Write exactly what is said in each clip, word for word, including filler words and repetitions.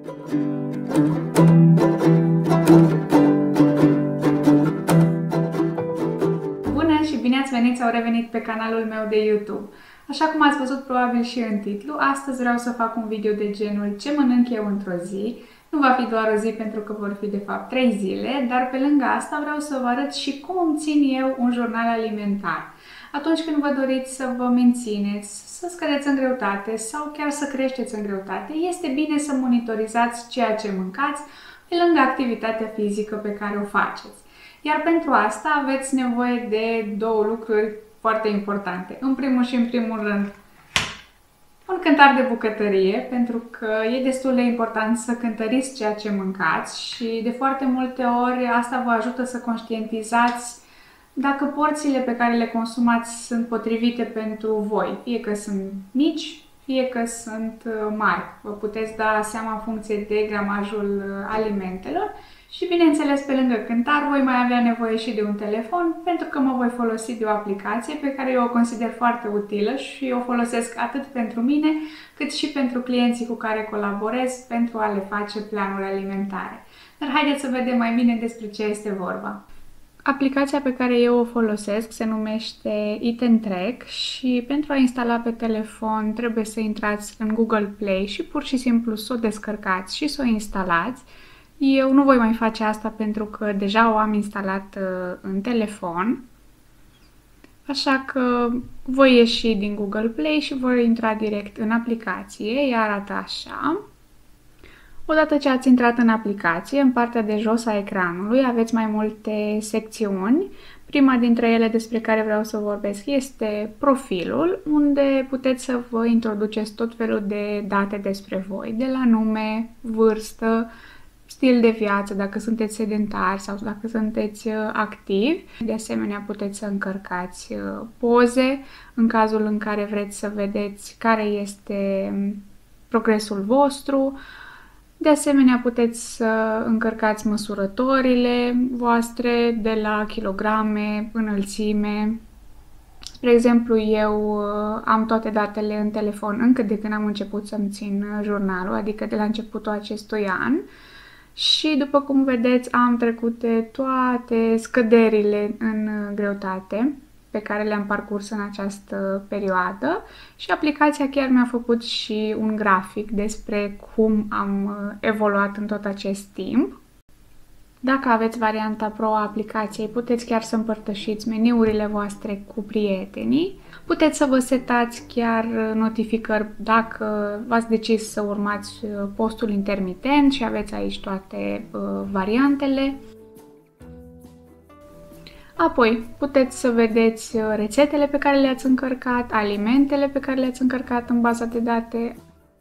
Bună și bine ați venit sau revenit pe canalul meu de YouTube. Așa cum ați văzut probabil și în titlu, astăzi vreau să fac un video de genul ce mănânc eu într-o zi. Nu va fi doar o zi pentru că vor fi de fapt trei zile, dar pe lângă asta vreau să vă arăt și cum îmi țin eu un jurnal alimentar. Atunci când vă doriți să vă mențineți, să scădeți în greutate sau chiar să creșteți în greutate, este bine să monitorizați ceea ce mâncați pe lângă activitatea fizică pe care o faceți. Iar pentru asta aveți nevoie de două lucruri foarte importante. În primul și în primul rând, un cântar de bucătărie, pentru că e destul de important să cântăriți ceea ce mâncați și de foarte multe ori asta vă ajută să conștientizați dacă porțiile pe care le consumați sunt potrivite pentru voi, fie că sunt mici, fie că sunt mari. Vă puteți da seama în funcție de gramajul alimentelor și, bineînțeles, pe lângă cântar, voi mai avea nevoie și de un telefon, pentru că mă voi folosi de o aplicație pe care eu o consider foarte utilă și o folosesc atât pentru mine, cât și pentru clienții cu care colaborez pentru a le face planuri alimentare. Dar haideți să vedem mai bine despre ce este vorba. Aplicația pe care eu o folosesc se numește Eat and Track și pentru a instala pe telefon trebuie să intrați în Google Play și pur și simplu să o descărcați și să o instalați. Eu nu voi mai face asta pentru că deja o am instalat în telefon, așa că voi ieși din Google Play și voi intra direct în aplicație, ea arată așa. Odată ce ați intrat în aplicație, în partea de jos a ecranului aveți mai multe secțiuni. Prima dintre ele despre care vreau să vorbesc este profilul, unde puteți să vă introduceți tot felul de date despre voi, de la nume, vârstă, stil de viață, dacă sunteți sedentari sau dacă sunteți activi. De asemenea, puteți să încărcați poze în cazul în care vreți să vedeți care este progresul vostru. De asemenea, puteți să încărcați măsurătorile voastre de la kilograme, înălțime. Spre exemplu, eu am toate datele în telefon încă de când am început să-mi țin jurnalul, adică de la începutul acestui an. Și, după cum vedeți, am trecut de toate scăderile în greutate pe care le-am parcurs în această perioadă și aplicația chiar mi-a făcut și un grafic despre cum am evoluat în tot acest timp. Dacă aveți varianta Pro a aplicației, puteți chiar să împărtășiți meniurile voastre cu prietenii. Puteți să vă setați chiar notificări dacă v-ați decis să urmați postul intermitent și aveți aici toate uh, variantele. Apoi, puteți să vedeți rețetele pe care le-ați încărcat, alimentele pe care le-ați încărcat în baza de date.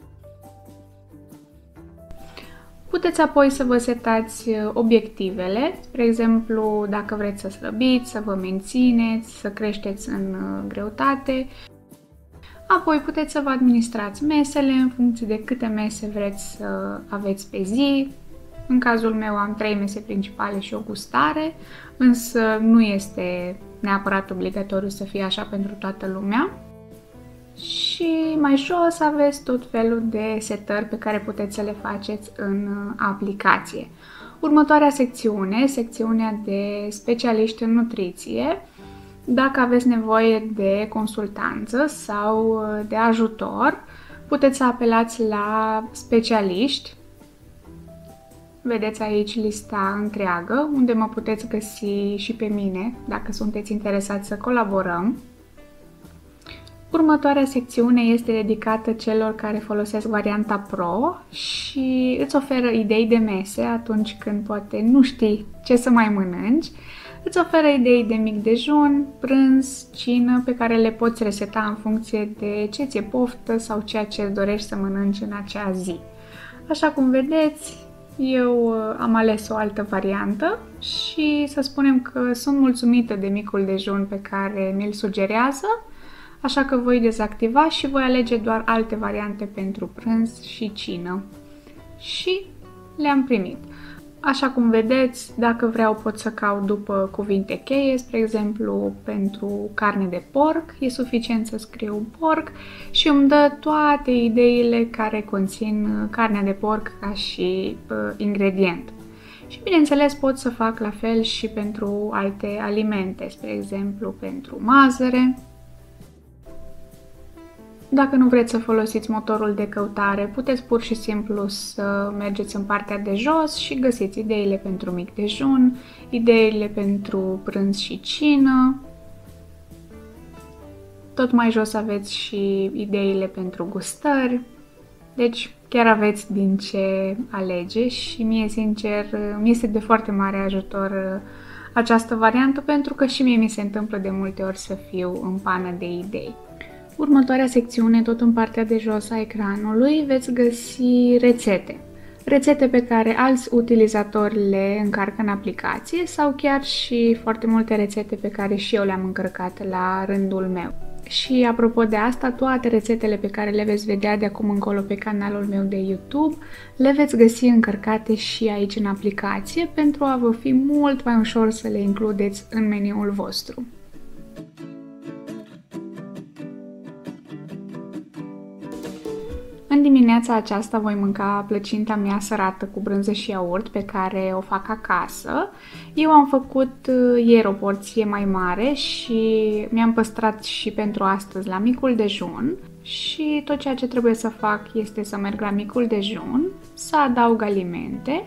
Puteți apoi să vă setați obiectivele, spre exemplu, dacă vreți să slăbiți, să vă mențineți, să creșteți în greutate. Apoi puteți să vă administrați mesele în funcție de câte mese vreți să aveți pe zi. În cazul meu am trei mese principale și o gustare, însă nu este neapărat obligatoriu să fie așa pentru toată lumea. Și mai jos aveți tot felul de setări pe care puteți să le faceți în aplicație. Următoarea secțiune, secțiunea de specialiști în nutriție. Dacă aveți nevoie de consultanță sau de ajutor, puteți să apelați la specialiști. Vedeți aici lista întreagă, unde mă puteți găsi și pe mine, dacă sunteți interesați să colaborăm. Următoarea secțiune este dedicată celor care folosesc varianta Pro și îți oferă idei de mese atunci când poate nu știi ce să mai mănânci. Îți oferă idei de mic dejun, prânz, cină, pe care le poți reseta în funcție de ce ți-e poftă sau ceea ce îți dorești să mănânci în acea zi. Așa cum vedeți, eu am ales o altă variantă și să spunem că sunt mulțumită de micul dejun pe care mi-l sugerează, așa că voi dezactiva și voi alege doar alte variante pentru prânz și cină. Și le-am primit. Așa cum vedeți, dacă vreau pot să caut după cuvinte cheie, spre exemplu, pentru carne de porc, e suficient să scriu porc și îmi dă toate ideile care conțin carnea de porc ca și uh, ingredient. Și bineînțeles pot să fac la fel și pentru alte alimente, spre exemplu pentru mazăre. Dacă nu vreți să folosiți motorul de căutare, puteți pur și simplu să mergeți în partea de jos și găsiți ideile pentru mic dejun, ideile pentru prânz și cină. Tot mai jos aveți și ideile pentru gustări. Deci chiar aveți din ce alege și mie, sincer, mi este de foarte mare ajutor această variantă pentru că și mie mi se întâmplă de multe ori să fiu în pană de idei. Următoarea secțiune, tot în partea de jos a ecranului, veți găsi rețete. Rețete pe care alți utilizatori le încarcă în aplicație sau chiar și foarte multe rețete pe care și eu le-am încărcat la rândul meu. Și apropo de asta, toate rețetele pe care le veți vedea de acum încolo pe canalul meu de YouTube le veți găsi încărcate și aici în aplicație pentru a vă fi mult mai ușor să le includeți în meniul vostru. În dimineața aceasta voi mânca plăcinta mea sărată cu brânză și iaurt pe care o fac acasă. Eu am făcut ieri o porție mai mare și mi-am păstrat și pentru astăzi la micul dejun. Și tot ceea ce trebuie să fac este să merg la micul dejun, să adaug alimente.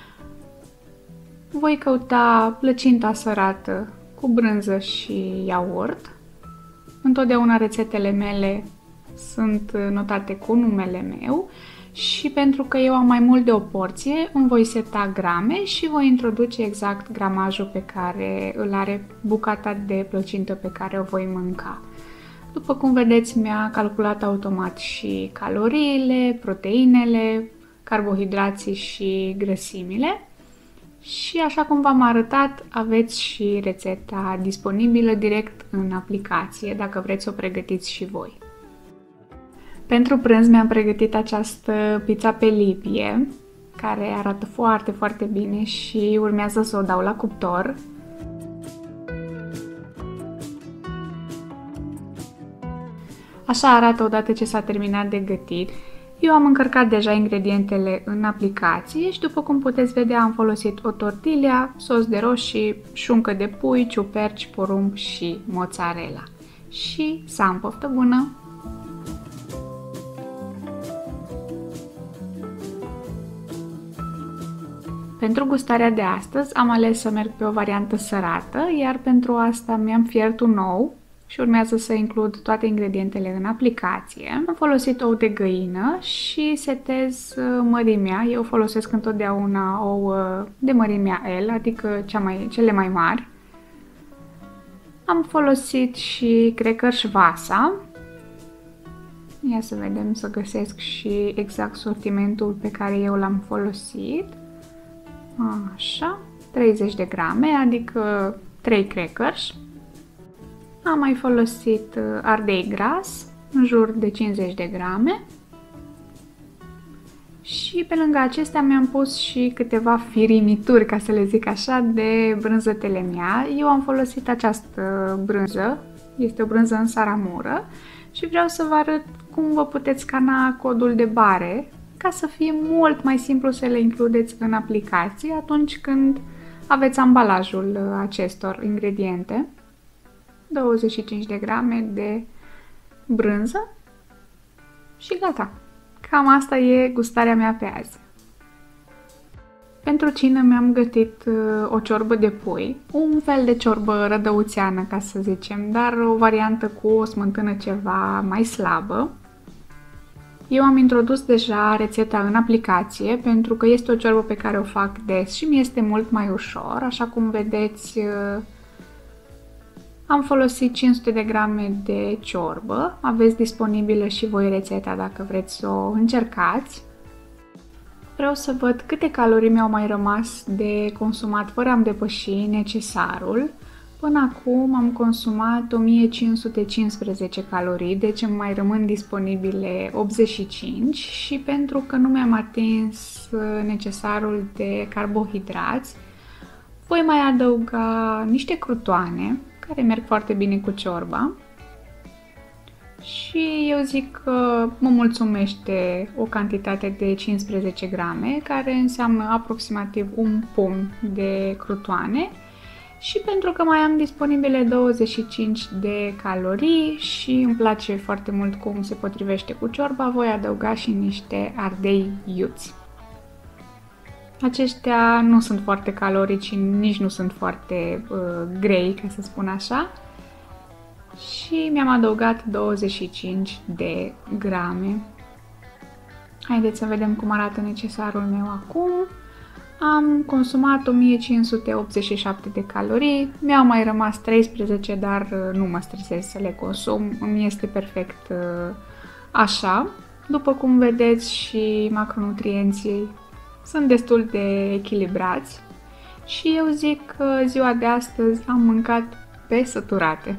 Voi căuta plăcinta sărată cu brânză și iaurt. Întotdeauna rețetele mele sunt notate cu numele meu și pentru că eu am mai mult de o porție, îmi voi seta grame și voi introduce exact gramajul pe care îl are bucata de plăcintă pe care o voi mânca. După cum vedeți, mi-a calculat automat și caloriile, proteinele, carbohidrații și grăsimile. Și așa cum v-am arătat, aveți și rețeta disponibilă direct în aplicație, dacă vreți să o pregătiți și voi. Pentru prânz mi-am pregătit această pizza pe lipie, care arată foarte, foarte bine și urmează să o dau la cuptor. Așa arată odată ce s-a terminat de gătit. Eu am încărcat deja ingredientele în aplicație și după cum puteți vedea am folosit o tortilla, sos de roșii, șuncă de pui, ciuperci, porumb și mozzarella. Și să am poftă bună! Pentru gustarea de astăzi am ales să merg pe o variantă sărată, iar pentru asta mi-am fiert un ou și urmează să includ toate ingredientele în aplicație. Am folosit ou de găină și setez mărimea. Eu folosesc întotdeauna ou de mărimea L, adică cea mai, cele mai mari. Am folosit și crackers Vasa. Ia să vedem, să găsesc și exact sortimentul pe care eu l-am folosit. Așa, treizeci de grame, adică trei crackers. Am mai folosit ardei gras, în jur de cincizeci de grame. Și pe lângă acestea mi-am pus și câteva firimituri, ca să le zic așa, de brânză telemea. Eu am folosit această brânză, este o brânză în saramură și vreau să vă arăt cum vă puteți scana codul de bare ca să fie mult mai simplu să le includeți în aplicație atunci când aveți ambalajul acestor ingrediente. douăzeci și cinci de grame de brânză și gata! Cam asta e gustarea mea pe azi. Pentru cină mi-am gătit o ciorbă de pui, un fel de ciorbă rădăuțeană, ca să zicem, dar o variantă cu o smântână ceva mai slabă. Eu am introdus deja rețeta în aplicație pentru că este o ciorbă pe care o fac des și mi este mult mai ușor. Așa cum vedeți, am folosit cinci sute de grame de ciorbă. Aveți disponibilă și voi rețeta dacă vreți să o încercați. Vreau să văd câte calorii mi-au mai rămas de consumat fără a-mi depăși necesarul. Până acum am consumat o mie cinci sute cincisprezece calorii, deci îmi mai rămân disponibile optzeci și cinci și pentru că nu mi-am atins necesarul de carbohidrați, voi mai adăuga niște crutoane care merg foarte bine cu ciorba și eu zic că mă mulțumește o cantitate de cincisprezece grame, care înseamnă aproximativ un pumn de crutoane. Și pentru că mai am disponibile douăzeci și cinci de calorii și îmi place foarte mult cum se potrivește cu ciorba, voi adăuga și niște ardei iuți. Aceștia nu sunt foarte calorici, nici nu sunt foarte uh, grei, ca să spun așa. Și mi-am adăugat douăzeci și cinci de grame. Haideți să vedem cum arată necesarul meu acum. Am consumat o mie cinci sute optzeci și șapte de calorii, mi-au mai rămas treisprezece, dar nu mă stresez să le consum, îmi este perfect așa. După cum vedeți, și macronutrienții sunt destul de echilibrați și eu zic că ziua de astăzi am mâncat pe săturate.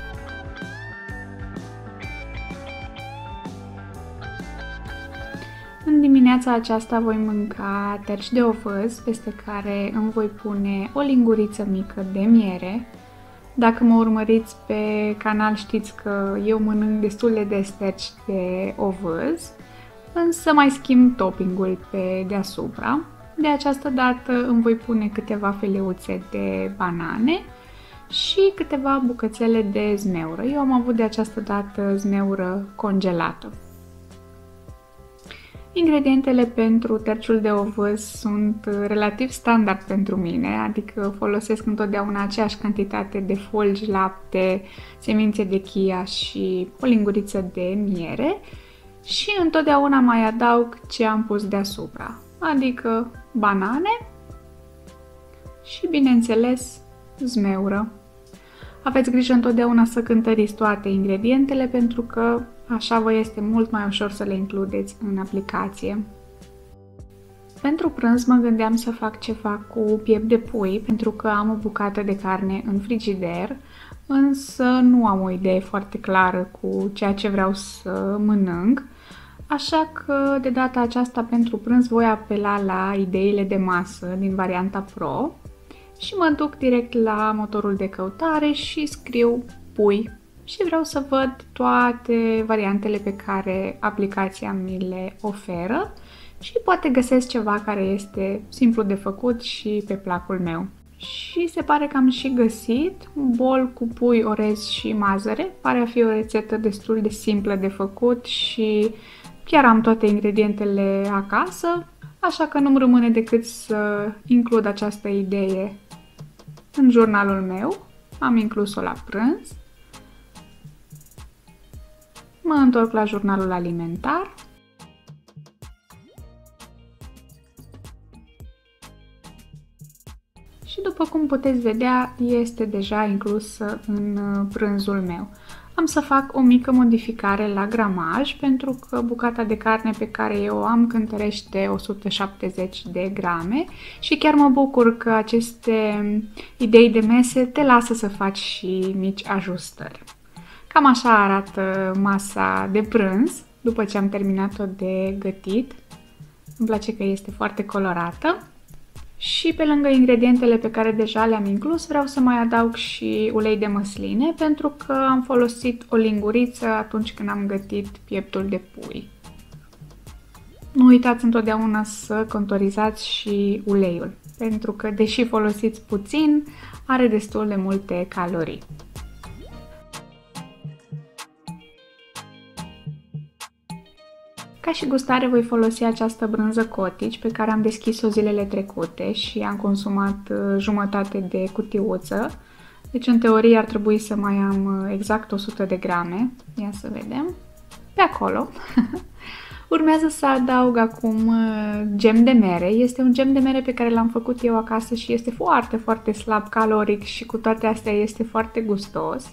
În dimineața aceasta voi mânca terci de ovăz, peste care îmi voi pune o linguriță mică de miere. Dacă mă urmăriți pe canal știți că eu mănânc destul de des terci de ovăz, însă mai schimb toppingul pe deasupra. De această dată îmi voi pune câteva feleuțe de banane și câteva bucățele de zmeură. Eu am avut de această dată zmeură congelată. Ingredientele pentru terciul de ovăz sunt relativ standard pentru mine, adică folosesc întotdeauna aceeași cantitate de folgi, lapte, semințe de chia și o linguriță de miere și întotdeauna mai adaug ce am pus deasupra, adică banane și, bineînțeles, zmeură. Aveți grijă întotdeauna să cântăriți toate ingredientele pentru că așa vă este mult mai ușor să le includeți în aplicație. Pentru prânz mă gândeam să fac ceva cu piept de pui pentru că am o bucată de carne în frigider, însă nu am o idee foarte clară cu ceea ce vreau să mănânc, așa că de data aceasta pentru prânz voi apela la ideile de masă din varianta Pro și mă duc direct la motorul de căutare și scriu pui și vreau să văd toate variantele pe care aplicația mi le oferă și poate găsesc ceva care este simplu de făcut și pe placul meu. Și se pare că am și găsit bol cu pui, orez și mazăre. Pare a fi o rețetă destul de simplă de făcut și chiar am toate ingredientele acasă, așa că nu-mi rămâne decât să includ această idee în jurnalul meu. Am inclus-o la prânz. Mă întorc la jurnalul alimentar. Și după cum puteți vedea, este deja inclusă în prânzul meu. Am să fac o mică modificare la gramaj, pentru că bucata de carne pe care eu o am cântărește o sută șaptezeci de grame și chiar mă bucur că aceste idei de mese te lasă să faci și mici ajustări. Cam așa arată masa de prânz, după ce am terminat-o de gătit. Îmi place că este foarte colorată. Și pe lângă ingredientele pe care deja le-am inclus, vreau să mai adaug și ulei de măsline, pentru că am folosit o linguriță atunci când am gătit pieptul de pui. Nu uitați întotdeauna să contorizați și uleiul, pentru că, deși folosiți puțin, are destul de multe calorii. Ca și gustare voi folosi această brânză Cottage pe care am deschis-o zilele trecute și am consumat jumătate de cutiuță. Deci în teorie ar trebui să mai am exact o sută de grame. Ia să vedem. Pe acolo. Urmează să adaug acum gem de mere. Este un gem de mere pe care l-am făcut eu acasă și este foarte, foarte slab caloric și cu toate astea este foarte gustos.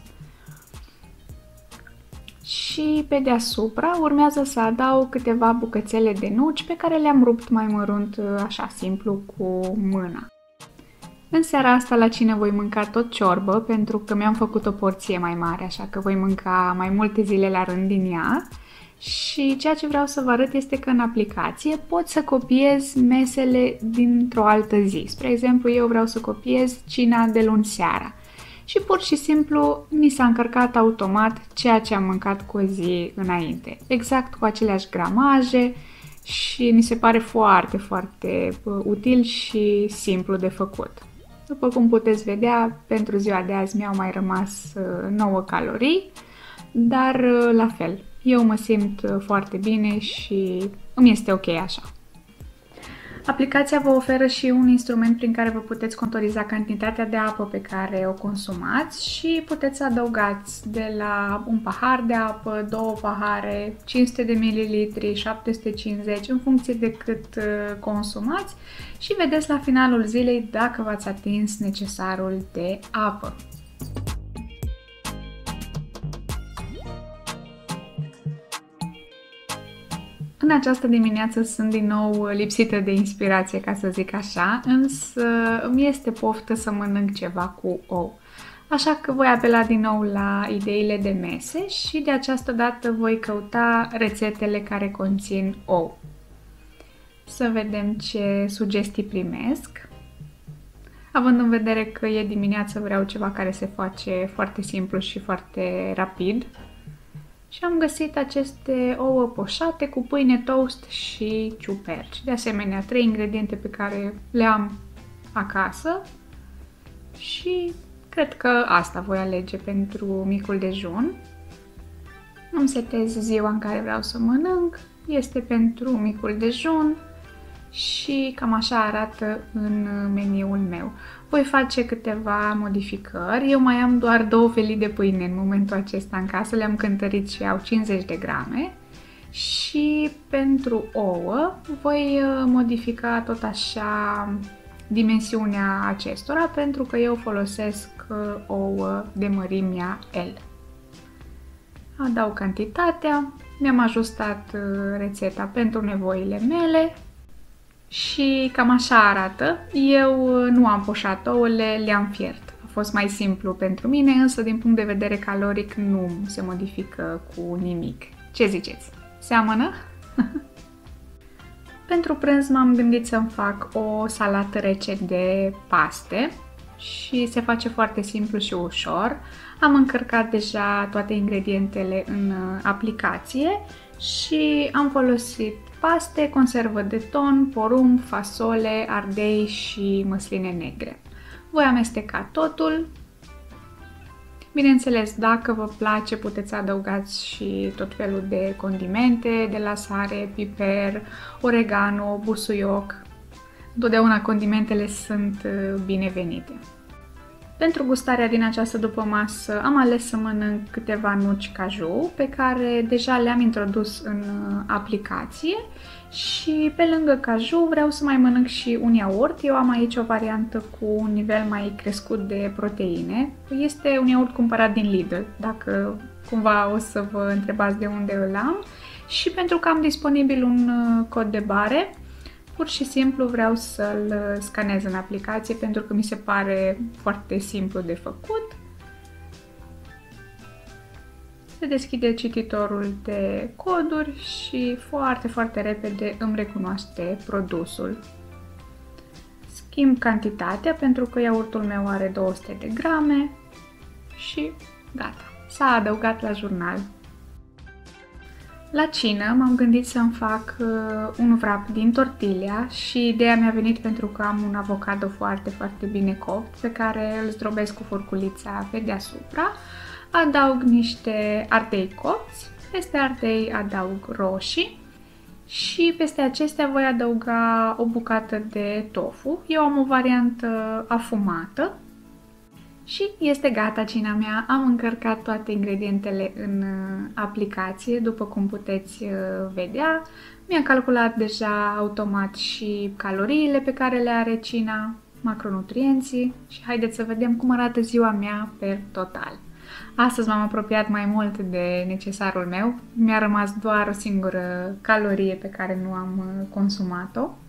Și pe deasupra urmează să adaug câteva bucățele de nuci pe care le-am rupt mai mărunt, așa simplu, cu mâna. În seara asta la cină voi mânca tot ciorbă, pentru că mi-am făcut o porție mai mare, așa că voi mânca mai multe zile la rând din ea. Și ceea ce vreau să vă arăt este că în aplicație pot să copiez mesele dintr-o altă zi. Spre exemplu, eu vreau să copiez cina de luni seara. Și pur și simplu mi s-a încărcat automat ceea ce am mâncat cu o zi înainte. Exact cu aceleași gramaje și mi se pare foarte, foarte util și simplu de făcut. După cum puteți vedea, pentru ziua de azi mi-au mai rămas nouă calorii, dar la fel, eu mă simt foarte bine și îmi este ok așa. Aplicația vă oferă și un instrument prin care vă puteți contoriza cantitatea de apă pe care o consumați și puteți să adăugați de la un pahar de apă, două pahare, cinci sute de mililitri, șapte sute cincizeci, în funcție de cât consumați și vedeți la finalul zilei dacă v-ați atins necesarul de apă. În această dimineață sunt din nou lipsită de inspirație, ca să zic așa, însă îmi este poftă să mănânc ceva cu ou. Așa că voi apela din nou la ideile de mese și de această dată voi căuta rețetele care conțin ou. Să vedem ce sugestii primesc. Având în vedere că e dimineață, vreau ceva care se face foarte simplu și foarte rapid. Și am găsit aceste ouă poșate cu pâine toast și ciuperci. De asemenea, trei ingrediente pe care le am acasă și cred că asta voi alege pentru micul dejun. Îmi setez ziua în care vreau să mănânc, este pentru micul dejun și cam așa arată în meniul meu. Voi face câteva modificări. Eu mai am doar două felii de pâine în momentul acesta în casă, le-am cântărit și au cincizeci de grame. Și pentru ouă voi modifica tot așa dimensiunea acestora, pentru că eu folosesc ouă de mărimea L. Adaug cantitatea, mi-am ajustat rețeta pentru nevoile mele. Și cam așa arată. Eu nu am poșat ouăle, le-am fiert. A fost mai simplu pentru mine, însă din punct de vedere caloric nu se modifică cu nimic. Ce ziceți? Seamănă? Pentru prânz m-am gândit să-mi fac o salată rece de paste și se face foarte simplu și ușor. Am încărcat deja toate ingredientele în aplicație și am folosit paste, conservă de ton, porumb, fasole, ardei și măsline negre. Voi amesteca totul. Bineînțeles, dacă vă place, puteți adăugați și tot felul de condimente, de la sare, piper, oregano, busuioc. Întotdeauna condimentele sunt binevenite. Pentru gustarea din această dupămasă am ales să mănânc câteva nuci caju pe care deja le-am introdus în aplicație și pe lângă caju vreau să mai mănânc și un iaurt. Eu am aici o variantă cu un nivel mai crescut de proteine. Este un iaurt cumpărat din Lidl, dacă cumva o să vă întrebați de unde îl am. Și pentru că am disponibil un cod de bare, pur și simplu vreau să-l scanez în aplicație pentru că mi se pare foarte simplu de făcut. Se deschide cititorul de coduri și foarte, foarte repede îmi recunoaște produsul. Schimb cantitatea pentru că iaurtul meu are două sute de grame și gata, s-a adăugat la jurnal. La cină m-am gândit să-mi fac uh, un wrap din tortilla și ideea mi-a venit pentru că am un avocado foarte, foarte bine copt pe care îl zdrobesc cu furculița pe deasupra. Adaug niște ardei copți, peste ardei adaug roșii și peste acestea voi adăuga o bucată de tofu. Eu am o variantă afumată. Și este gata cina mea, am încărcat toate ingredientele în aplicație, după cum puteți vedea. Mi-am calculat deja automat și caloriile pe care le are cina, macronutrienții și haideți să vedem cum arată ziua mea per total. Astăzi m-am apropiat mai mult de necesarul meu, mi-a rămas doar o singură calorie pe care nu am consumat-o.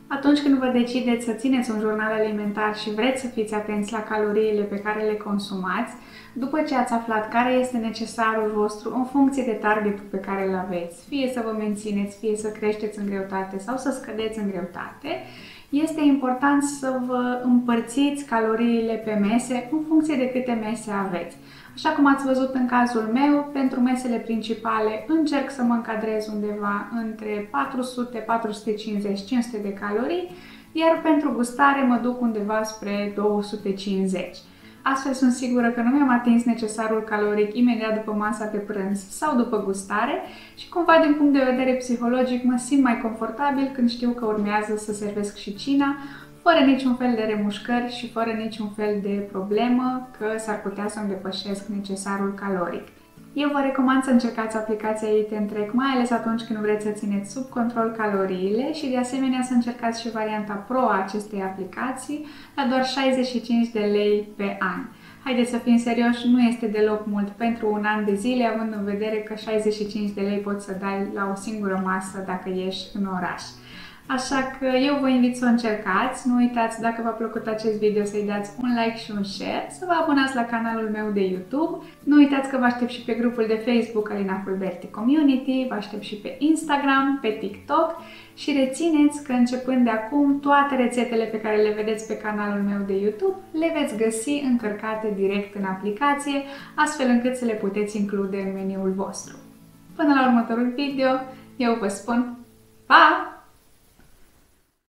Atunci când vă decideți să țineți un jurnal alimentar și vreți să fiți atenți la caloriile pe care le consumați, după ce ați aflat care este necesarul vostru în funcție de targetul pe care îl aveți, fie să vă mențineți, fie să creșteți în greutate sau să scădeți în greutate, este important să vă împărțiți caloriile pe mese în funcție de câte mese aveți. Așa cum ați văzut în cazul meu, pentru mesele principale încerc să mă încadrez undeva între patru sute, patru sute cincizeci, cinci sute de calorii, iar pentru gustare mă duc undeva spre două sute cincizeci. Astfel sunt sigură că nu mi-am atins necesarul caloric imediat după masa de prânz sau după gustare și cumva din punct de vedere psihologic mă simt mai confortabil când știu că urmează să servesc și cina, fără niciun fel de remușcări și fără niciun fel de problemă că s-ar putea să-mi depășesc necesarul caloric. Eu vă recomand să încercați aplicația Eat and Track, mai ales atunci când vreți să țineți sub control caloriile și de asemenea să încercați și varianta Pro a acestei aplicații la doar șaizeci și cinci de lei pe an. Haideți să fim serioși, nu este deloc mult pentru un an de zile, având în vedere că șaizeci și cinci de lei poți să dai la o singură masă dacă ieși în oraș. Așa că eu vă invit să o încercați. Nu uitați, dacă v-a plăcut acest video, să-i dați un like și un share, să vă abonați la canalul meu de YouTube. Nu uitați că vă aștept și pe grupul de Facebook Alina Fulberti Community, vă aștept și pe Instagram, pe TikTok și rețineți că începând de acum toate rețetele pe care le vedeți pe canalul meu de YouTube le veți găsi încărcate direct în aplicație, astfel încât să le puteți include în meniul vostru. Până la următorul video, eu vă spun pa!